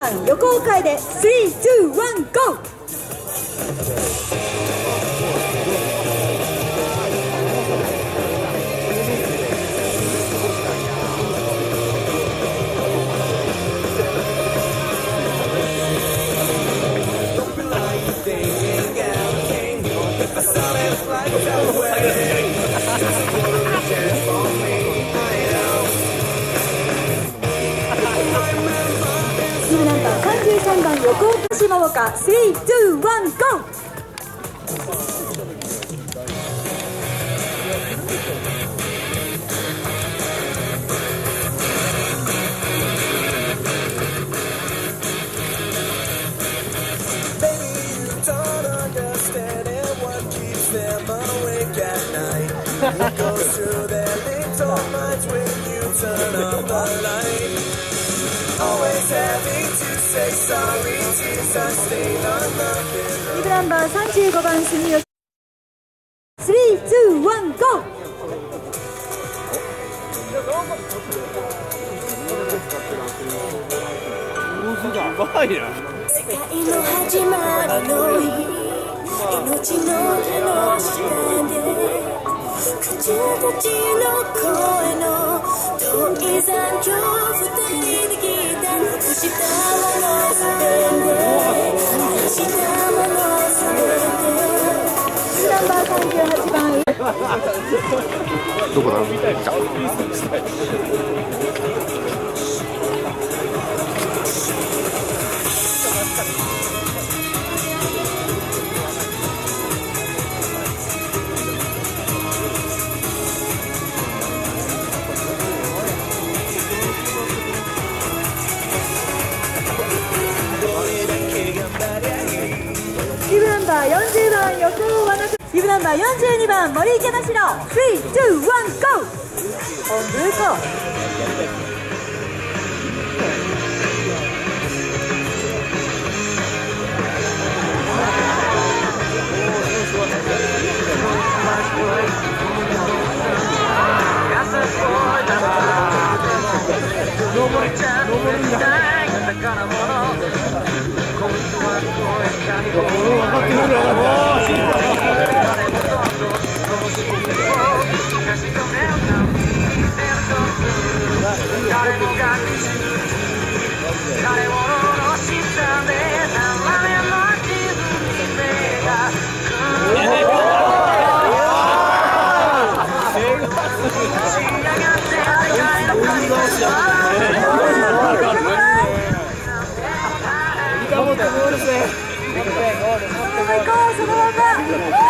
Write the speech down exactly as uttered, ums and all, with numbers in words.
横を変えでスリー、ツー、ワン、ゴー。チームナンバーさんじゅうさんばん横岡島岡スリー、ツー、ワン、ゴー。リブナンバーさんじゅうごばん住吉スリー、ツー、ワン、ゴー。 やばいな。 世界の始まりの日、命の手の下で口々の声の遠い残響二人で来たなくしたものすべてなくしたものすべてナンバーさんじゅうはちばんどこだろう。 リブナンバーよんじゅうばん横尾和之リブナンバーよんじゅうにばん森池田代スリー、ツー、ワン、ゴー。おむこそのまま